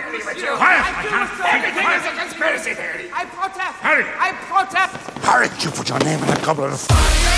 believe it, you. Quiet! Everything is a conspiracy theory. I protest! Harry! I protest! Harry, you put your name in a goblet of fire!